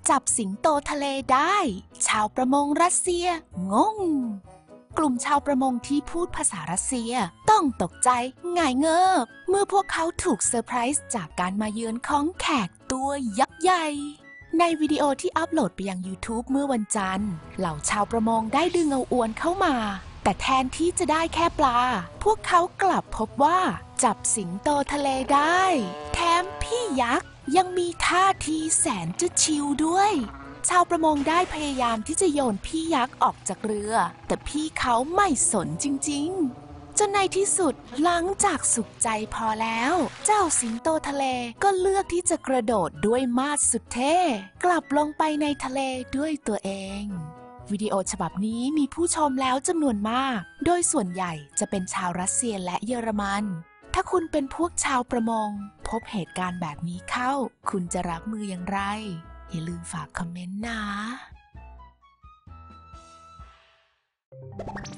จับสิงโตทะเลได้ชาวประมงรัสเซียงงกลุ่มชาวประมงที่พูดภาษารัสเซียต้องตกใจหงายเงิบเมื่อพวกเขาถูกเซอร์ไพรส์จากการมาเยือนของแขกตัวยักษ์ใหญ่ในวิดีโอที่อัปโหลดไปยัง YouTube เมื่อวันจันทร์เหล่าชาวประมงได้ดึงเอาอวนเข้ามาแต่แทนที่จะได้แค่ปลาพวกเขากลับพบว่าจับสิงโตทะเลได้แถมพี่ยักษ์ยังมีท่าทีแสนจะชิลด้วยชาวประมงได้พยายามที่จะโยนพี่ยักษ์ออกจากเรือแต่พี่เขาไม่สนจริงๆจนในที่สุดหลังจากสุขใจพอแล้วเจ้าสิงโตทะเลก็เลือกที่จะกระโดดด้วยมาดสุดเท่กลับลงไปในทะเลด้วยตัวเองวิดีโอฉบับนี้มีผู้ชมแล้วจำนวนมากโดยส่วนใหญ่จะเป็นชาวรัสเซียและเยอรมันถ้าคุณเป็นพวกชาวประมงพบเหตุการณ์แบบนี้เข้าคุณจะรับมืออย่างไรอย่าลืมฝากคอมเมนต์นะ